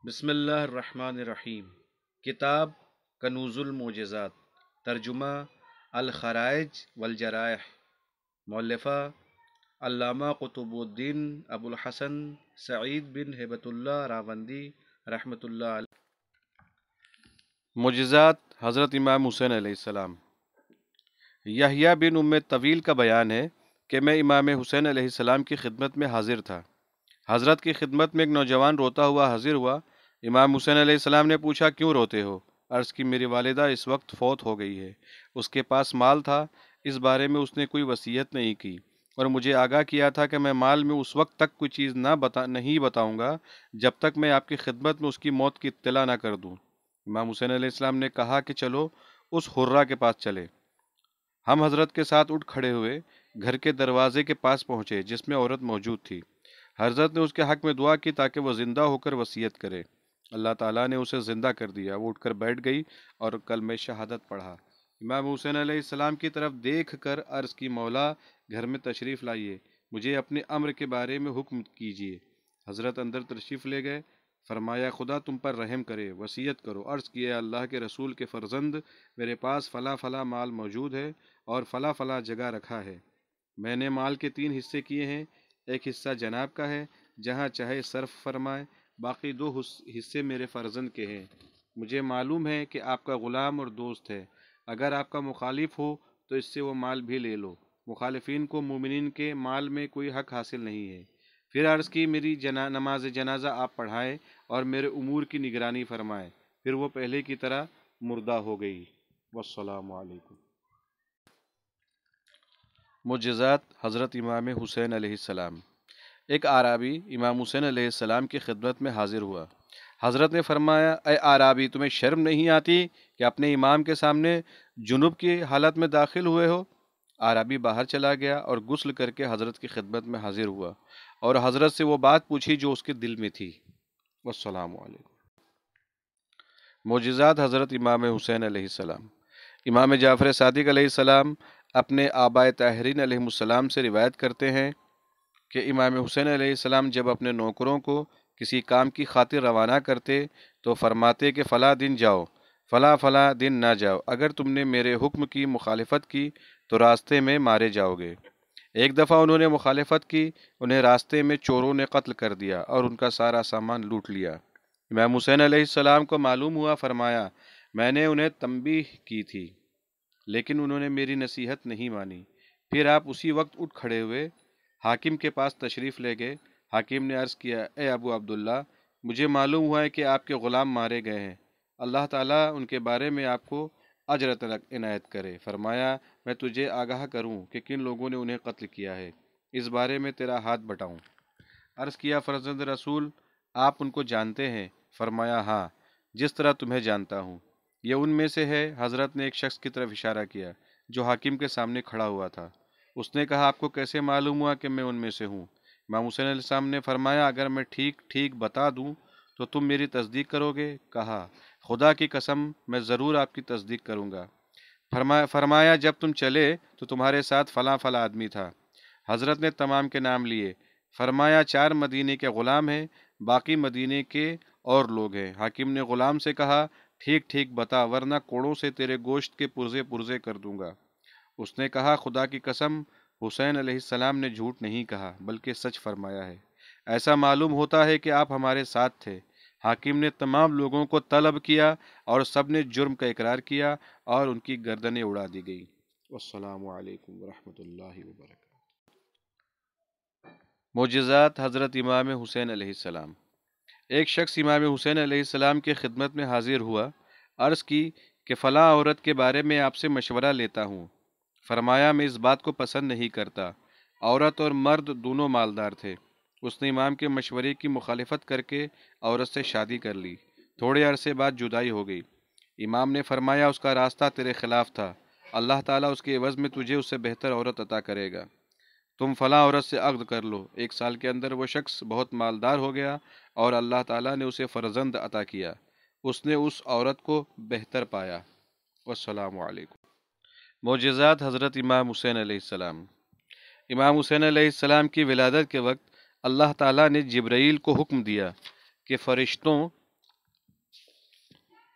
بسم اللہ الرحمن الرحیم۔ کتاب کنوز الموجزات، ترجمہ الخرائج والجرائح، مؤلفہ علامہ قطب الدین ابو الحسن سعید بن ہیبت اللہ راوندی رحمۃ اللہ علیہ۔ موجزات حضرت امام حسین علیہ السلام۔ یحییٰ بن طویل کا بیان ہے کہ میں امام حسین علیہ السلام کی خدمت میں حاضر تھا۔ حضرت کی خدمت میں ایک نوجوان روتا ہوا حاضر ہوا۔ امام حسین علیہ السلام نے پوچھا، کیوں روتے ہو؟ عرض کی، میری والدہ اس وقت فوت ہو گئی ہے۔ اس کے پاس مال تھا، اس بارے میں اس نے کوئی وصیت نہیں کی اور مجھے آگاہ کیا تھا کہ میں مال میں اس وقت تک کوئی چیز نہیں بتاؤں گا جب تک میں آپ کی خدمت میں اس کی موت کی اطلاع نہ کر دوں۔ امام حسین علیہ السلام نے کہا کہ چلو اس حرہ کے پاس چلے۔ ہم حضرت کے ساتھ اٹھ کھڑے ہوئے، گھر کے دروازے کے پاس پہنچے جس میں عورت موجود تھی۔ حضرت نے اس کے حق میں دعا کی تاکہ وہ زندہ ہو کر وصیت کرے۔ اللہ تعالیٰ نے اسے زندہ کر دیا۔ وہ اٹھ کر بیٹھ گئی اور کلمہ شہادت پڑھا۔ امام حسین علیہ السلام کی طرف دیکھ کر عرض کی، مولا گھر میں تشریف لائیے، مجھے اپنے امر کے بارے میں حکم کیجیے۔ حضرت اندر تشریف لے گئے۔ فرمایا، خدا تم پر رحم کرے، وصیت کرو۔ عرض کی، اے اللہ کے رسول کے فرزند، میرے پاس فلاں فلاں مال موجود ہے اور فلاں فلاں جگہ رکھا ہے۔ میں نے مال کے 3 حصے کیے ہیں، ایک حصہ جناب کا ہے، جہاں چاہے صرف فرمائے، باقی 2 حصے میرے فرزند کے ہیں۔ مجھے معلوم ہے کہ آپ کا غلام اور دوست ہے، اگر آپ کا مخالف ہو تو اس سے وہ مال بھی لے لو۔ مخالفین کو مومنین کے مال میں کوئی حق حاصل نہیں ہے۔ پھر عرض کی، میری نماز جنازہ آپ پڑھائیں اور میرے امور کی نگرانی فرمائیں۔ پھر وہ پہلے کی طرح مردہ ہو گئی۔ والسلام علیکم۔ موجزات حضرت امام حسین علیہ السلام۔ ایک اعرابی امام حسین علیہ السلام کی خدمت میں حاضر ہوا۔ حضرت نے فرمایا، اے اعرابی، تمہیں شرم نہیں آتی کہ اپنے امام کے سامنے جنب کی حالت میں داخل ہوئے ہو؟ اعرابی باہر چلا گیا اور غسل کر کے حضرت کی خدمت میں حاضر ہوا اور حضرت سے وہ بات پوچھی جو اس کے دل میں تھی۔ والسلام علیکم۔ معجزات حضرت امام حسین علیہ السلام۔ امام جعفر صادق علیہ السلام اپنے آبائے طاہرین علیہ السلام سے روایت کرتے ہیں کہ امام حسین علیہ السلام جب اپنے نوکروں کو کسی کام کی خاطر روانہ کرتے تو فرماتے کہ فلاں دن جاؤ، فلاں دن نہ جاؤ، اگر تم نے میرے حکم کی مخالفت کی تو راستے میں مارے جاؤ گے۔ ایک دفعہ انہوں نے مخالفت کی، انہیں راستے میں چوروں نے قتل کر دیا اور ان کا سارا سامان لوٹ لیا۔ امام حسین علیہ السلام کو معلوم ہوا، فرمایا، میں نے انہیں تنبیہ کی تھی لیکن انہوں نے میری نصیحت نہیں مانی۔ پھر آپ اسی وقت اٹھ کھڑے ہوئے، حاکم کے پاس تشریف لے گئے۔ حاکم نے عرض کیا، اے ابو عبداللہ، مجھے معلوم ہوا ہے کہ آپ کے غلام مارے گئے ہیں، اللہ تعالیٰ ان کے بارے میں آپ کو اجر عنایت کرے۔ فرمایا، میں تجھے آگاہ کروں کہ کن لوگوں نے انہیں قتل کیا ہے، اس بارے میں تیرا ہاتھ بٹاؤں۔ عرض کیا، فرزند رسول، آپ ان کو جانتے ہیں؟ فرمایا، ہاں، جس طرح تمہیں جانتا ہوں۔ یہ ان میں سے ہے۔ حضرت نے ایک شخص کی طرف اشارہ کیا جو حاکم کے سامنے کھڑا ہوا تھا۔ اس نے کہا، آپ کو کیسے معلوم ہوا کہ میں ان میں سے ہوں؟ امام حسین علیہ السلام نے فرمایا، اگر میں ٹھیک بتا دوں تو تم میری تصدیق کرو گے؟ کہا، خدا کی قسم، میں ضرور آپ کی تصدیق کروں گا۔ فرمایا، جب تم چلے تو تمہارے ساتھ فلاں آدمی تھا۔ حضرت نے تمام کے نام لیے۔ فرمایا، 4 مدینے کے غلام ہیں، باقی مدینے کے اور لوگ ہیں۔ حاکم نے غلام سے کہا، ٹھیک بتا، ورنہ کوڑوں سے تیرے گوشت کے پرزے کر دوں گا۔ اس نے کہا، خدا کی قسم، حسین علیہ السلام نے جھوٹ نہیں کہا بلکہ سچ فرمایا ہے۔ ایسا معلوم ہوتا ہے کہ آپ ہمارے ساتھ تھے۔ حاکم نے تمام لوگوں کو طلب کیا اور سب نے جرم کا اقرار کیا اور ان کی گردنیں اڑا دی گئی۔ والسلام علیکم ورحمۃ اللہ وبرکاتہ۔ معجزات حضرت امام حسین علیہ السلام۔ ایک شخص امام حسین علیہ السلام کی خدمت میں حاضر ہوا۔ عرض کی کہ فلاں عورت کے بارے میں آپ سے مشورہ لیتا ہوں۔ فرمایا، میں اس بات کو پسند نہیں کرتا۔ عورت اور مرد دونوں مالدار تھے۔ اس نے امام کے مشورے کی مخالفت کر کے عورت سے شادی کر لی۔ تھوڑے عرصے بعد جدائی ہو گئی۔ امام نے فرمایا، اس کا راستہ تیرے خلاف تھا، اللہ تعالیٰ اس کے عوض میں تجھے اس سے بہتر عورت عطا کرے گا۔ تم فلاں عورت سے عقد کر لو۔ 1 سال کے اندر وہ شخص بہت مالدار ہو گیا اور اللہ تعالیٰ نے اسے فرزند عطا کیا۔ اس نے اس عورت کو بہتر پایا۔ والسلام علیکم۔ معجزات حضرت امام حسین علیہ السلام۔ امام حسین علیہ السلام کی ولادت کے وقت اللہ تعالیٰ نے جبرائیل کو حکم دیا کہ فرشتوں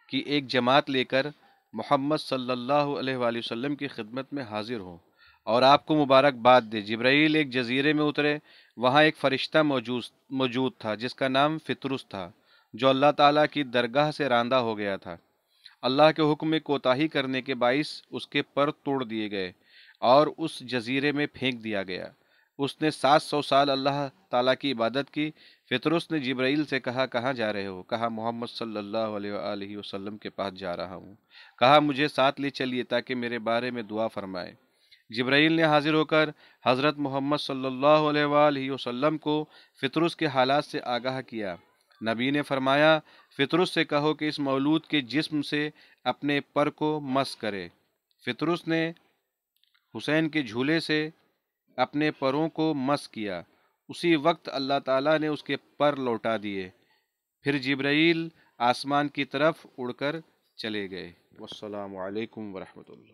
کہ ایک جماعت لے کر محمد صلی اللہ علیہ وآلہ وسلم کی خدمت میں حاضر ہوں اور آپ کو مبارکباد دے۔ جبرائیل ایک جزیرے میں اترے، وہاں ایک فرشتہ موجود تھا جس کا نام فطرس تھا، جو اللہ تعالیٰ کی درگاہ سے راندہ ہو گیا تھا۔ اللہ کے حکم میں کوتاہی کرنے کے باعث اس کے پر توڑ دیے گئے اور اس جزیرے میں پھینک دیا گیا۔ اس نے 700 سال اللہ تعالیٰ کی عبادت کی۔ فطرس نے جبرائیل سے کہا، کہاں جا رہے ہو؟ کہا، محمد صلی اللہ علیہ وآلہ وسلم کے پاس جا رہا ہوں۔ کہا، مجھے ساتھ لے چلیے تاکہ میرے بارے میں دعا فرمائے۔ جبرائیل نے حاضر ہو کر حضرت محمد صلی اللہ علیہ وآلہ وسلم کو فطرس کے حالات سے آگاہ کیا۔ نبی نے فرمایا، فطرس سے کہو کہ اس مولود کے جسم سے اپنے پر کو مس کرے۔ فطرس نے حسین کے جھولے سے اپنے پروں کو مس کیا۔ اسی وقت اللہ تعالیٰ نے اس کے پر لوٹا دیے۔ پھر جبرائیل آسمان کی طرف اڑ کر چلے گئے۔ والسلام علیکم ورحمۃ اللہ۔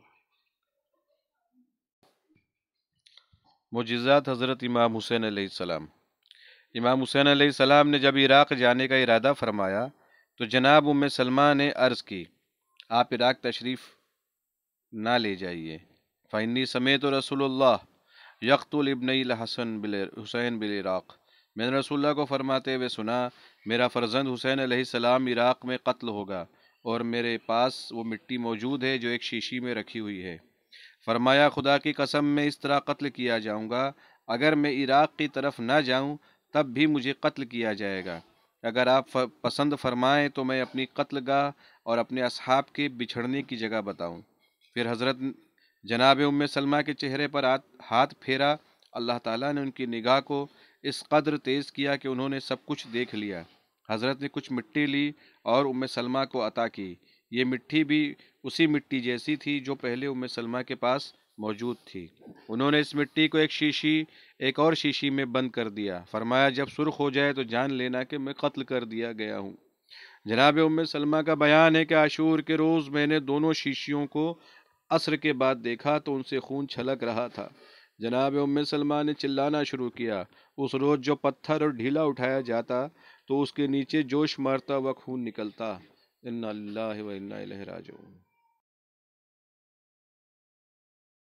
معجزات حضرت امام حسین علیہ السلام۔ امام حسین علیہ السلام نے جب عراق جانے کا ارادہ فرمایا تو جناب ام سلمہ نے عرض کی، آپ عراق تشریف نہ لے جائیے، فإنی سمعت رسول اللہ یقتل ابنی حسین بالعراق۔ میں نے رسول اللہ کو فرماتے ہوئے سنا، میرا فرزند حسین علیہ السلام عراق میں قتل ہوگا، اور میرے پاس وہ مٹی موجود ہے جو ایک شیشی میں رکھی ہوئی ہے۔ فرمایا، خدا کی قسم میں اس طرح قتل کیا جاؤں گا، اگر میں عراق کی طرف نہ جاؤں تب بھی مجھے قتل کیا جائے گا۔ اگر آپ پسند فرمائیں تو میں اپنی قتل گاہ اور اپنے اصحاب کے بچھڑنے کی جگہ بتاؤں۔ پھر حضرت جناب ام سلمہ کے چہرے پر ہاتھ پھیرا۔ اللہ تعالیٰ نے ان کی نگاہ کو اس قدر تیز کیا کہ انہوں نے سب کچھ دیکھ لیا۔ حضرت نے کچھ مٹی لی اور ام سلمہ کو عطا کی۔ یہ مٹی بھی اسی مٹی جیسی تھی جو پہلے ام سلمہ کے پاس موجود تھی۔ انہوں نے اس مٹی کو ایک اور شیشی میں بند کر دیا۔ فرمایا، جب سرخ ہو جائے تو جان لینا کہ میں قتل کر دیا گیا ہوں۔ جناب ام سلمہ کا بیان ہے کہ عاشور کے روز میں نے دونوں شیشیوں کو عصر کے بعد دیکھا تو ان سے خون چھلک رہا تھا۔ جناب ام سلمہ نے چلانا شروع کیا۔ اس روز جو پتھر اور ڈھیلا اٹھایا جاتا تو اس کے نیچے جوش مارتا ہوا خون نکلتا۔ انا للہ و انا الیہ راجعون۔